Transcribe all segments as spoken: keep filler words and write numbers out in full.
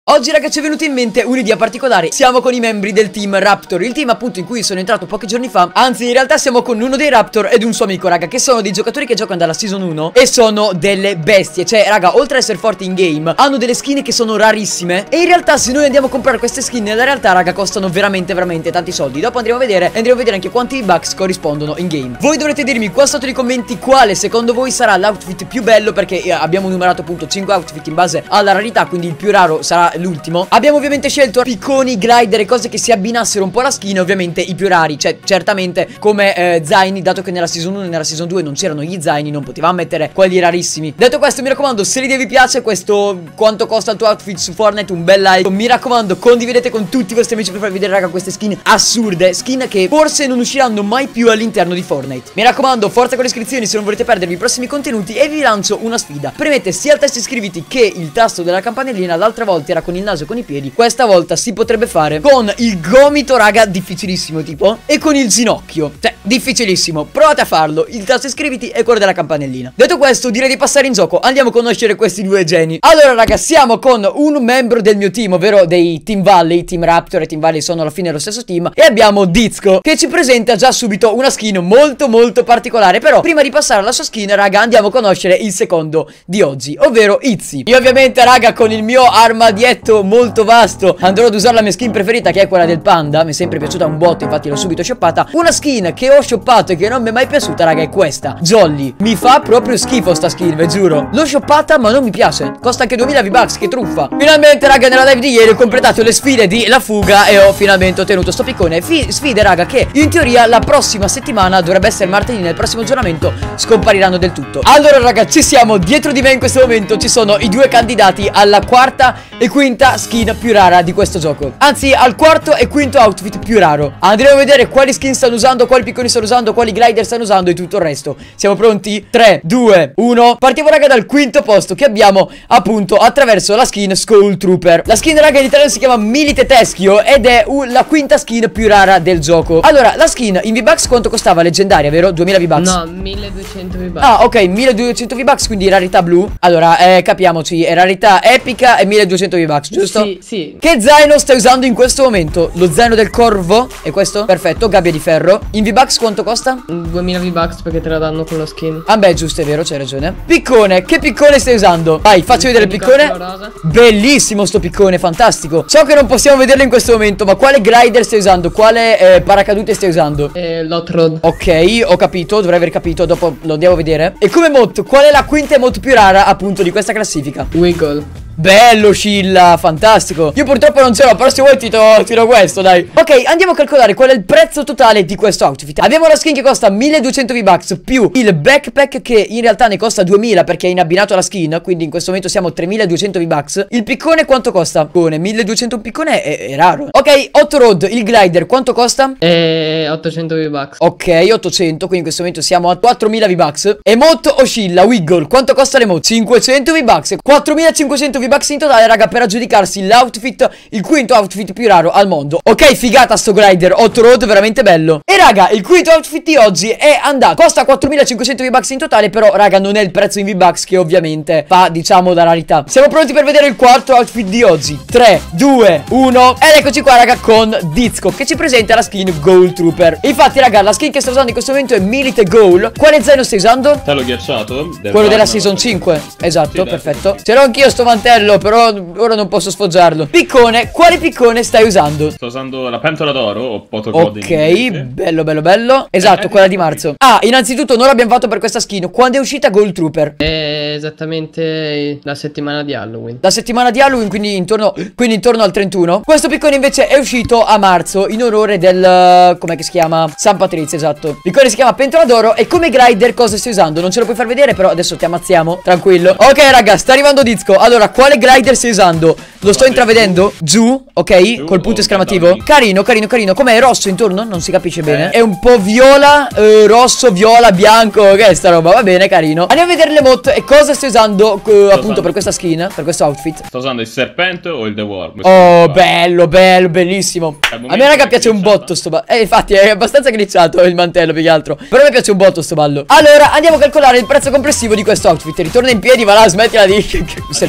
Oggi ragazzi è venuta in mente un'idea particolare. Siamo con i membri del team Raptor, il team appunto in cui sono entrato pochi giorni fa. Anzi in realtà siamo con uno dei Raptor ed un suo amico raga, che sono dei giocatori che giocano dalla season uno e sono delle bestie. Cioè raga, oltre ad essere forti in game, hanno delle skin che sono rarissime. E in realtà se noi andiamo a comprare queste skin, nella realtà raga costano veramente veramente tanti soldi. Dopo andremo a vedere, andremo a vedere anche quanti V-Bucks corrispondono in game. Voi dovrete dirmi qua sotto nei commenti quale secondo voi sarà l'outfit più bello, perché abbiamo numerato appunto cinque outfit in base alla rarità, quindi il più raro sarà l'ultimo. Abbiamo ovviamente scelto picconi, glider e cose che si abbinassero un po' alla skin. Ovviamente i più rari, cioè certamente come eh, zaini, dato che nella season uno e nella season due non c'erano gli zaini, non potevamo mettere quelli rarissimi. Detto questo mi raccomando, se l'idea vi piace, questo quanto costa il tuo outfit su Fortnite, un bel like. Mi raccomando, condividete con tutti i vostri amici per farvi vedere raga queste skin assurde, skin che forse non usciranno mai più all'interno di Fortnite. Mi raccomando, forza con le iscrizioni se non volete perdervi i prossimi contenuti. E vi lancio una sfida: premete sia il tasto iscriviti che il tasto della campanellina. L'altra volta era con il naso e con i piedi, questa volta si potrebbe fare con il gomito raga, difficilissimo tipo, e con il ginocchio, cioè difficilissimo. Provate a farlo, il tasto iscriviti e quello della campanellina. Detto questo direi di passare in gioco, andiamo a conoscere questi due geni. Allora raga, siamo con un membro del mio team, ovvero dei Team Valley. Team Raptor e Team Valley sono alla fine lo stesso team. E abbiamo Dizco che ci presenta già subito una skin molto molto particolare. Però prima di passare alla sua skin raga, andiamo a conoscere il secondo di oggi, ovvero Izzy. Io ovviamente raga con il mio armadietto molto vasto andrò ad usare la mia skin preferita, che è quella del panda. Mi è sempre piaciuta un botto, infatti l'ho subito shoppata. Una skin che ho shoppato e che non mi è mai piaciuta raga è questa, Jolly. Mi fa proprio schifo sta skin, ve giuro. L'ho shoppata ma non mi piace, costa anche duemila V-Bucks, che truffa. Finalmente raga nella live di ieri ho completato le sfide di La Fuga e ho finalmente ottenuto sto piccone. Fi Sfide raga che in teoria la prossima settimana, dovrebbe essere martedì, nel prossimo aggiornamento scompariranno del tutto. Allora raga, ci siamo. Dietro di me in questo momento ci sono i due candidati alla quarta e quinta skin più rara di questo gioco, anzi al quarto e quinto outfit più raro. Andremo a vedere quali skin stanno usando, quali picconi stanno usando, quali glider stanno usando e tutto il resto. Siamo pronti? tre, due, uno. Partiamo raga dal quinto posto, che abbiamo appunto attraverso la skin Skull Trooper. La skin raga in italiano si chiama Milite Teschio ed è la quinta skin più rara del gioco. Allora la skin in V-Bucks quanto costava? Leggendaria, vero? duemila V-Bucks? No, milleduecento V-Bucks. Ah ok, milleduecento V-Bucks, quindi rarità blu. Allora eh, capiamoci, è rarità epica e milleduecento V-Bucks, giusto? Sì, sì. Che zaino stai usando in questo momento? Lo zaino del corvo? È questo? Perfetto, gabbia di ferro. In V-Bucks quanto costa? duemila V-Bucks perché te la danno con lo skin. Ah beh, giusto, è vero, c'hai ragione. Piccone, che piccone stai usando? Vai, faccio vedere il piccone. Bellissimo sto piccone, fantastico. So che non possiamo vederlo in questo momento, ma quale glider stai usando? Quale eh, paracadute stai usando? Eh, l'Hot Rod. Ok, ho capito, dovrei aver capito, dopo lo andiamo a vedere. E come mod, qual è la quinta mod più rara appunto di questa classifica? Wiggle. Bello Scilla, fantastico. Io purtroppo non ce l'ho, però se vuoi ti do, tiro questo, dai. Ok, andiamo a calcolare qual è il prezzo totale di questo outfit. Abbiamo la skin che costa milleduecento V-Bucks più il backpack che in realtà ne costa duemila perché è in abbinato alla skin, quindi in questo momento siamo a tremiladuecento V-Bucks. Il piccone quanto costa? Piccone, milleduecento un piccone è, è raro. Ok, Hot Rod, il glider quanto costa? Eh, ottocento V-Bucks. Ok, ottocento, quindi in questo momento siamo a quattromila V-Bucks. Emote oscilla, Wiggle, quanto costa l'emote? cinquecento V-Bucks, quattromilacinquecento V-Bucks in totale raga, per aggiudicarsi l'outfit, il quinto outfit più raro al mondo. Ok, figata sto glider, Hot Rod, veramente bello. E raga, il quinto outfit di oggi è andato, costa quattromilacinquecento V-Bucks in totale, però raga non è il prezzo in V-Bucks che ovviamente fa diciamo la rarità. Siamo pronti per vedere il quarto outfit di oggi. tre, due, uno. Ed eccoci qua raga con Dizco che ci presenta la skin Gold Trooper. Infatti raga, la skin che sta usando in questo momento è Milite Gold. Quale zaino stai usando? Te l'ho ghiacciato? Quello della season cinque. Esatto, sì, perfetto. Ce l'ho anch'io sto mantello, però ora non posso sfoggiarlo. Piccone, quale piccone stai usando? Sto usando la pentola d'oro o Potocod. Ok, bello bello bello. Esatto, quella di marzo. Ah, innanzitutto non l'abbiamo fatto per questa skin. Quando è uscita Gold Trooper? È esattamente la settimana di Halloween. La settimana di Halloween, quindi intorno, quindi intorno al trentuno. Questo piccone invece è uscito a marzo in onore del... com'è che si chiama? San Patrizio, esatto. Il piccone si chiama pentola d'oro. E come glider cosa stai usando? Non ce lo puoi far vedere, però adesso ti ammazziamo, tranquillo. Ok raga, sta arrivando Dizco. Allora, quale glider stai usando? Lo sto intravedendo? Giù, ok, Giù, col punto oh, esclamativo. Carino, carino, carino. Com'è? Rosso intorno? Non si capisce bene. È un po' viola, eh, rosso, viola, bianco. Che è sta roba? Va bene, carino. Andiamo a vedere le mod e cosa stai usando eh, appunto usando... per questa skin, per questo outfit. Sto usando il serpente o il The Worm. Oh, bello, bello, bellissimo. A me raga piace un botto sto ballo. Eh, infatti è abbastanza glitchato il mantello più che altro. Però mi piace un botto sto ballo. Allora, andiamo a calcolare il prezzo complessivo di questo outfit. Ritorna in piedi, va là, smettila di serpentare.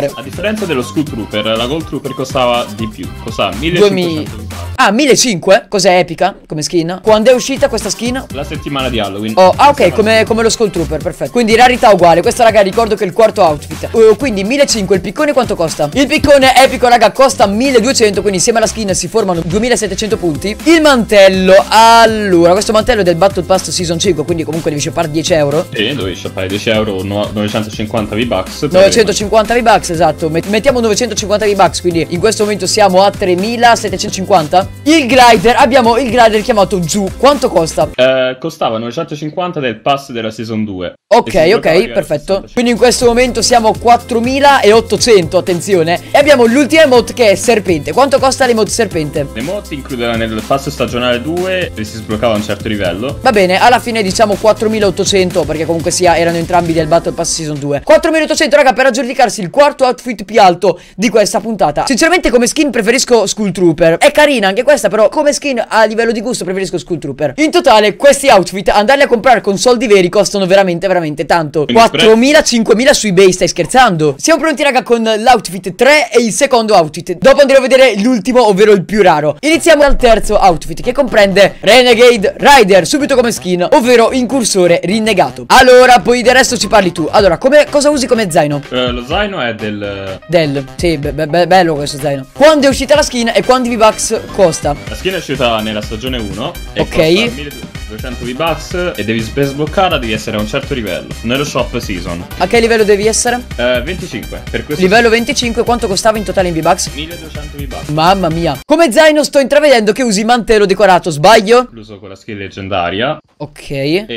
vedere. A differenza dello Skull Trooper, la Gold Trooper costava di più. Costava duemila. millecinquecento. Ah, millecinquecento? Cos'è epica come skin? Quando è uscita questa skin? La settimana di Halloween. Oh, ah ok, come, come lo Skull Trooper, perfetto. Quindi rarità uguale. Questa raga ricordo che è il quarto outfit. uh, Quindi millecinquecento. Il piccone quanto costa? Il piccone epico raga costa milleduecento. Quindi insieme alla skin si formano duemilasettecento punti. Il mantello, allora questo mantello è del Battle Pass Season cinque, quindi comunque devi shoppare dieci euro. Sì, dovevi shoppare dieci euro, no- novecentocinquanta V-Bucks. novecentocinquanta V-Bucks, esatto. Met- Mettiamo novecentocinquanta V-Bucks, quindi in questo momento siamo a tremilasettecentocinquanta. Il glider, abbiamo il glider chiamato Giù. Quanto costa? Eh, costava novecentocinquanta del pass della Season due. Ok, ok, perfetto. Quindi in questo momento siamo a quattromilaottocento, attenzione. E abbiamo l'ultima emote che è serpente. Quanto costa l'emote serpente? L'emote includeva nel pass stagionale due e si sbloccava a un certo livello. Va bene, alla fine diciamo quattromilaottocento, perché comunque sia erano entrambi del Battle Pass Season due. quattromilaottocento raga per aggiudicarsi il quarto outfit più alto di questa puntata. Sinceramente come skin preferisco Skull Trooper. È carina anche questa, però come skin a livello di gusto preferisco Skull Trooper. In totale questi outfit andarli a comprare con soldi veri costano veramente veramente tanto. quattromila, cinquemila su eBay, stai scherzando? Siamo pronti raga con l'outfit tre e il secondo outfit. Dopo andremo a vedere l'ultimo, ovvero il più raro. Iniziamo dal terzo outfit che comprende Renegade Rider, subito come skin, ovvero incursore rinnegato. Allora poi del resto ci parli tu. Allora come, cosa usi come zaino? Eh, lo zaino è del... Del, sì, be be bello questo zaino. Quando è uscita la skin e quanti V-Bucks costa? La skin è uscita nella stagione uno e Ok. costa milleduecento V-Bucks e devi per sbloccarla devi essere a un certo livello nello shop season. A che livello devi essere? Eh, venticinque. Per questo Livello venticinque, quanto costava in totale in V-Bucks? milleduecento V-Bucks. Mamma mia. Come zaino sto intravedendo che usi mantello decorato, sbaglio? L'uso con la skill leggendaria Ok.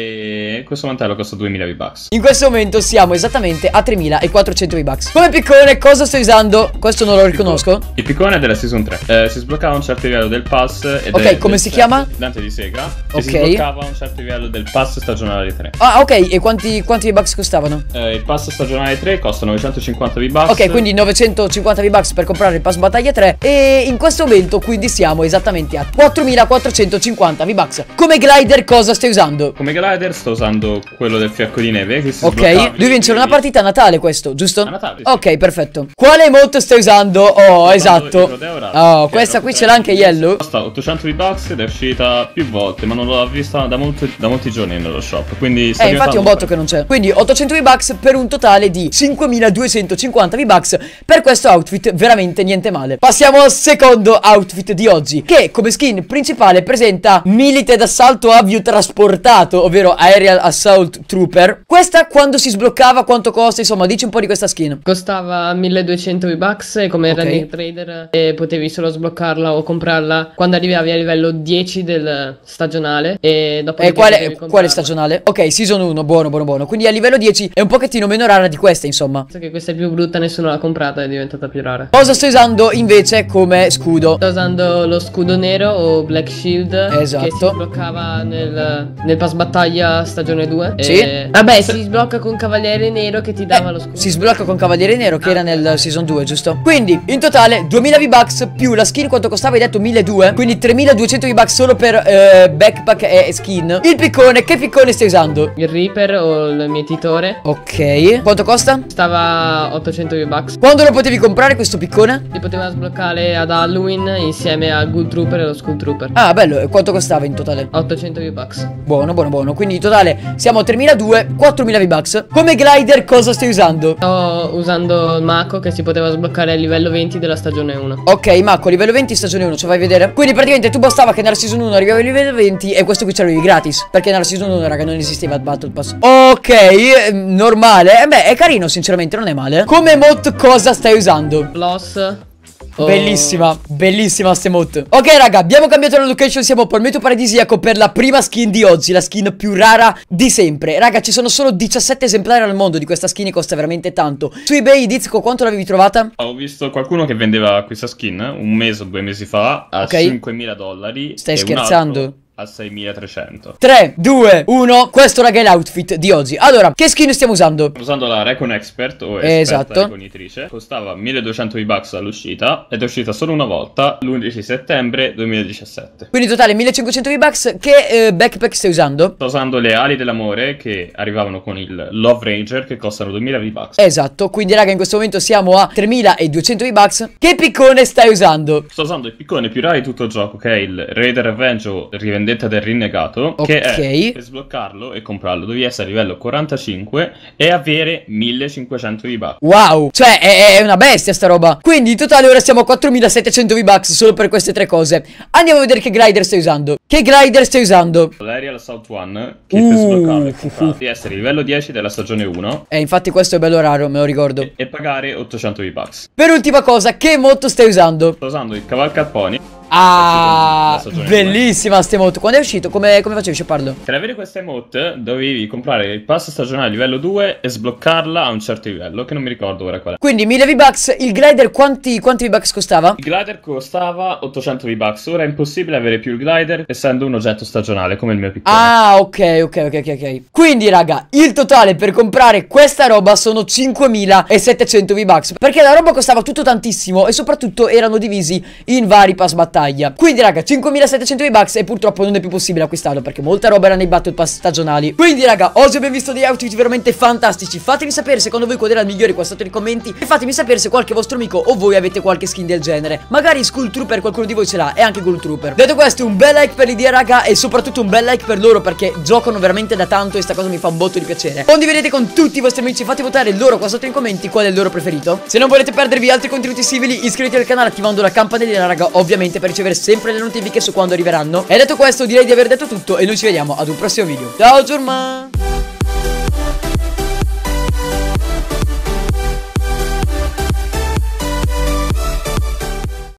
e questo mantello costa duemila V-Bucks. In questo momento siamo esattamente a tremilaquattrocento V-Bucks. Come piccone cosa sto usando? Questo non lo riconosco. Il piccone è della season tre. Eh, si sbloccava a un certo livello del pass ed Ok, è come del si set chiama? Dante di Sega. Ok. E si sbloccava a un certo livello del pass stagionale tre. Ah ok, e quanti, quanti V-Bucks costavano? Eh, il pass stagionale tre costa novecentocinquanta V-Bucks. Ok, quindi novecentocinquanta V-Bucks per comprare il pass battaglia tre. E in questo momento quindi siamo esattamente a quattromilaquattrocentocinquanta V-Bucks. Come glider cosa stai usando? Come glider sto usando quello del fiocco di neve che si Ok, sbloccava- devi vincere una partita a Natale questo, giusto? A Natale, sì. Ok, perfetto. Quale emote stai usando? Oh, esatto. Rodeora, Oh, che questa era qui ce l'ha anche Yellow. Costa ottocento V-Bucks ed è uscita più volte, ma non l'ho vista da, molto, da molti giorni nello shop. Quindi sta Eh, infatti è un diventando botto che non c'è. Quindi ottocento V-Bucks per un totale di cinquemiladuecentocinquanta V-Bucks per questo outfit, veramente niente male. Passiamo al secondo outfit di oggi, che come skin principale presenta Milite d'assalto aviotrasportato, ovvero Aerial Assault Trooper. Questa quando si sbloccava quanto costa? Insomma, dici un po' di questa skin. Costava milleduecento V-Bucks e come Ok. running trader e potevi solo sbloccarla o comprarla quando arrivavi a livello dieci del stagionale e dopo E quale, quale stagionale? Ok, season uno, buono, buono, buono. Quindi a livello dieci è un pochettino meno rara di questa, insomma. Che questa è più brutta, nessuno l'ha comprata, è diventata più rara. Cosa sto usando invece come scudo? Sto usando lo scudo nero o Black Shield, Esatto. che si sbloccava nel, nel pass battaglia stagione due. Sì. E... Vabbè, si sblocca con Cavaliere Nero che ti dava Eh, lo scudo. Si sblocca con Cavaliere Nero che era nel season due, giusto? Quindi in totale duemila V-Bucks più la skin quanto costava, hai detto milleduecento. Quindi tremiladuecento V-Bucks solo per eh, backpack e skin. Il piccone, che piccone stai usando? Il Reaper o il mietitore Ok, quanto costa? stava ottocento V-Bucks. Quando lo potevi comprare questo piccone? Si poteva sbloccare ad Halloween insieme al Ghoul Trooper e lo Skull Trooper. Ah bello, e quanto costava in totale? ottocento V-Bucks. Buono, buono, buono. Quindi in totale siamo a tremiladuecento, quattromila V-Bucks. Come glider cosa stai usando? Sto usando il Mako che si poteva sbloccare a livello venti della stagione uno. Ok, Marco, livello venti stagione uno, ci fai vedere? Quindi praticamente tu bastava che nella season uno arrivavi a livello venti e questo qui ce l'avevi gratis, perché nella season uno raga non esisteva il Battle Pass. Ok, eh, normale. Eh beh, è carino sinceramente, non è male. Come emote cosa stai usando? Loss. o- Bellissima, bellissima ste emote. Ok raga, abbiamo cambiato la location, siamo a Palmetto Paradisiaco per la prima skin di oggi, la skin più rara di sempre. Raga, ci sono solo diciassette esemplari al mondo di questa skin e costa veramente tanto. Su eBay, Dizco, quanto l'avevi trovata? Ho visto qualcuno che vendeva questa skin un mese o due mesi fa a Ok. cinquemila dollari. Stai e un scherzando? altro a seimilatrecento. tre, due, uno. Questo raga è l'outfit di oggi. Allora, che skin stiamo usando? Stiamo usando la Recon Expert o esperta Esatto. ricognitrice. Costava milleduecento V-Bucks all'uscita ed è uscita solo una volta l'undici settembre duemiladiciassette. Quindi totale millecinquecento V-Bucks. Che eh, backpack stai usando? Sto usando le ali dell'amore che arrivavano con il Love Ranger che costano duemila V-Bucks. Esatto, quindi raga in questo momento siamo a tremiladuecento V-Bucks. Che piccone stai usando? Sto usando il piccone più raro di tutto il gioco, che è il Raider Revenge o Rivendetta del Rinnegato. Ok. Che è, per sbloccarlo e comprarlo devi essere a livello quarantacinque e avere millecinquecento V-Bucks. Wow, cioè è, è una bestia sta roba. Quindi in totale ora siamo a quattromilasettecento V-Bucks solo per queste tre cose. Andiamo a vedere che glider stai usando. Che glider stai usando? L'Aerial Assault One, che Uh, per sbloccarlo e comprarlo devi essere livello dieci della stagione uno. Eh infatti questo è bello raro, me lo ricordo. E, e pagare ottocento V-Bucks. Per ultima cosa, che motto stai usando? Sto usando il Cavalcad Pony. Ah, La stagione bellissima ste emote. Quando è uscito? Come, come facevi a sciaparlo? Per avere questa emote dovevi comprare il pass stagionale livello due e sbloccarla a un certo livello, che non mi ricordo ora qual è. Quindi mille V-Bucks, il glider quanti, quanti V-Bucks costava? Il glider costava ottocento V-Bucks, ora è impossibile avere più il glider essendo un oggetto stagionale come il mio piccone. Ah, ok, ok, ok, ok, ok. Quindi raga, il totale per comprare questa roba sono cinquemilasettecento V-Bucks, perché la roba costava tutto tantissimo e soprattutto erano divisi in vari pass battaglia. Quindi raga, cinquemilasettecento V-Bucks e purtroppo non è più possibile acquistarlo perché molta roba era nei battle pass stagionali. Quindi raga, oggi abbiamo visto degli outfit veramente fantastici. Fatemi sapere secondo voi qual era il migliore qua sotto nei commenti e fatemi sapere se qualche vostro amico o voi avete qualche skin del genere. Magari Skull Trooper qualcuno di voi ce l'ha e anche Gold Trooper. Detto questo, un bel like per l'idea raga e soprattutto un bel like per loro perché giocano veramente da tanto e sta cosa mi fa un botto di piacere. Condividete con tutti i vostri amici, fate votare loro qua sotto nei commenti qual è il loro preferito. Se non volete perdervi altri contenuti simili, iscrivetevi al canale attivando la campanellina raga, ovviamente per ricevere sempre le notifiche su quando arriveranno. E detto questo direi di aver detto tutto e noi ci vediamo ad un prossimo video. Ciao Giorma!